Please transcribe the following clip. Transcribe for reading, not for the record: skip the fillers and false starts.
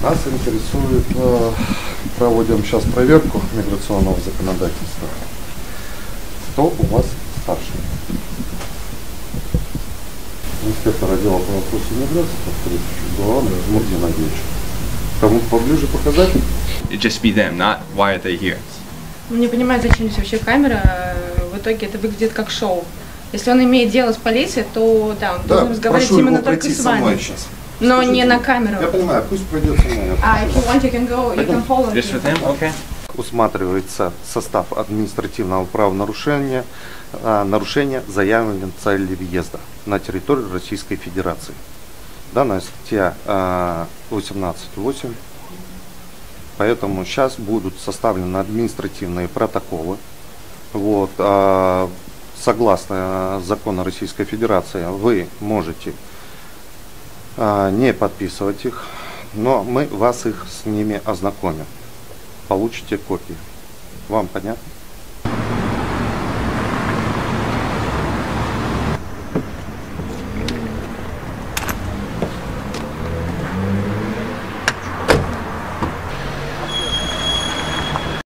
Нас интересует, проводим сейчас проверку миграционного законодательства. Кто у вас старший? Инспектор отдела по вопросу миграции, главный Мурдин Агеевич. Кому поближе показать? It just be them, not why are they here. Не понимаю, зачем здесь вообще камера. В итоге это выглядит как шоу. Если он имеет дело с полицией, то да, он должен разговаривать именно только с вами. Но скажите, не на камеру. Я понимаю, пусть пройдет со мной. If you want, you can go, you can follow Just with them? Okay. Усматривается состав административного правонарушения, нарушение заявленной цели въезда на территорию Российской Федерации. Данная статья 18.8. Поэтому сейчас будут составлены административные протоколы. Вот, согласно закону Российской Федерации, вы можете не подписывать их, но мы вас с ними ознакомим. Получите копии. Вам понятно?